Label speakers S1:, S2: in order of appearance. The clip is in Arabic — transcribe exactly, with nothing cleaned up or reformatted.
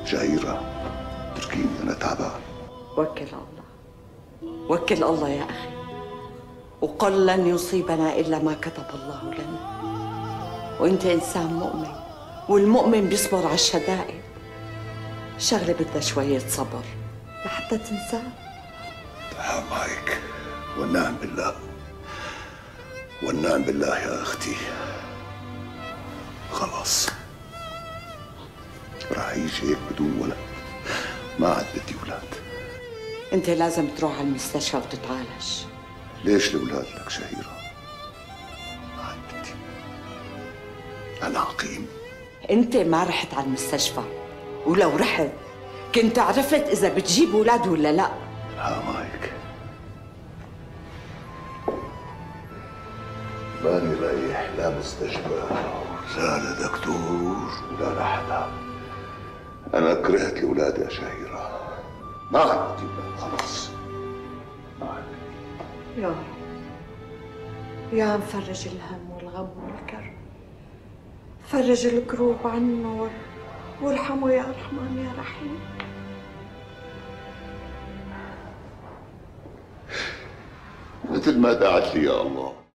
S1: شهيرة اتركيني أنا تعبان.
S2: وكل الله، وكل الله يا أخي، وقل لن يصيبنا إلا ما كتب الله لنا. وأنت إنسان مؤمن، والمؤمن بيصبر على الشدائد. شغلة بدها شوية صبر لحتى تنساه.
S1: تعال معك والنعم بالله، والنعم بالله يا أختي. خلاص راح أعيش هيك بدون ولد، ما عاد بدي أولاد.
S2: أنت لازم تروح على المستشفى وتتعالج.
S1: ليش الأولاد لك شهيرة؟ ما عاد بدي، أنا عقيم.
S2: أنت ما رحت على المستشفى، ولو رحت كنت عرفت إذا بتجيب أولاد ولا لا.
S1: ها مايك، ماني رايح لا مستشفى لا لدكتور ولا لحدا. أنا كرهت الأولاد يا شهيرة، ما عاد بدي أولاد خلص، ما عاد بدي.
S2: يا رب يا مفرج الهم والغم والكرب، فرج الكروب عنه وارحمه يا رحمن يا رحيم.
S1: مثل ما دعت لي يا الله.